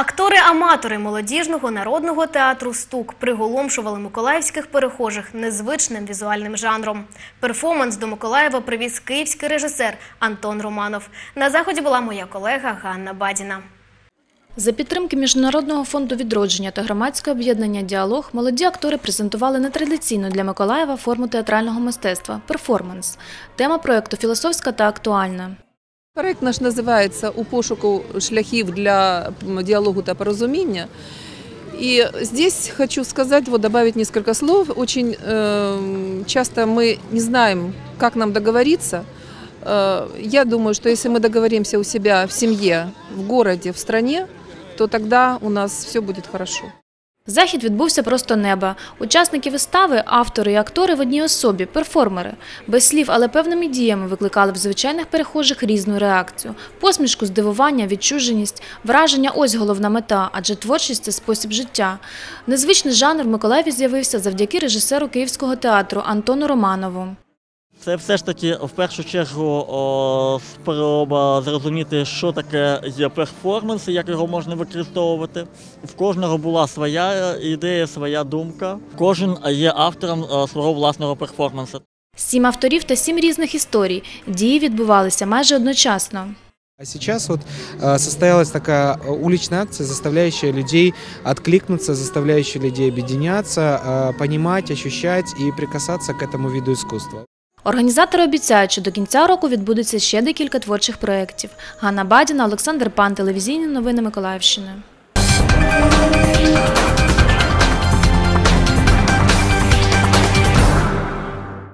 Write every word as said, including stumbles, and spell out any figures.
Актори-аматори молодіжного народного театру «Стук» приголомшували миколаївських перехожих незвичним візуальним жанром. Перформанс до Миколаєва привіз київський режисер Антон Романов. На заході була моя колега Ганна Бадіна. За підтримки Міжнародного фонду відродження та громадського об'єднання «Діалог» молоді актори презентували нетрадиційну для Миколаєва форму театрального мистецтва – перформанс. Тема проєкту філософська та актуальна. Проект наш називається «У пошуку шляхів для діалогу та порозуміння». И здесь хочу сказать, вот добавить несколько слов. Очень э, часто мы не знаем, как нам договориться. Э, я думаю, что если мы договоримся у себя в семье, в городе, в стране, то тогда у нас все будет хорошо. Захід відбувся просто неба. Учасники вистави – автори і актори в одній особі, перформери. Без слів, але певними діями викликали в звичайних перехожих різну реакцію. Посмішку, здивування, відчуженість, враження – ось головна мета, адже творчість – це спосіб життя. Незвичний жанр в Миколаєві з'явився завдяки режисеру Київського театру Антону Романову. Це все ж таки, в першу чергу, о, спроба зрозуміти, що таке є перформанс і як його можна використовувати. В кожного була своя ідея, своя думка. Кожен є автором о, свого власного перформансу. Сім авторів та сім різних історій. Дії відбувалися майже одночасно. А сейчас вот э, состоялась такая уличная акция, заставляющая людей откликнуться, заставляющая людей объединяться, э, понимать, ощущать и прикасаться к этому виду искусства. Організатори обіцяють, що до кінця року відбудеться ще декілька творчих проєктів. Ганна Бадіна, Олександр Пан, телевізійні новини Миколаївщини.